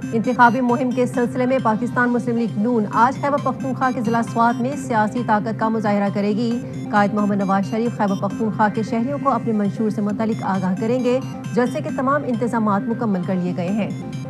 इंतखाबी मुहिम के सिलसिले में पाकिस्तान मुस्लिम लीग नून आज खैबर पख्तूनख्वा के जिला स्वात में सियासी ताकत का मुजाहिरा करेगी। कायद मोहम्मद नवाज शरीफ खैबर पख्तूनख्वा के शहरियों को अपने मंशूर से मुतल्लिक आगाह करेंगे। जलसे के तमाम इंतजामात मुकम्मल कर लिए गए हैं।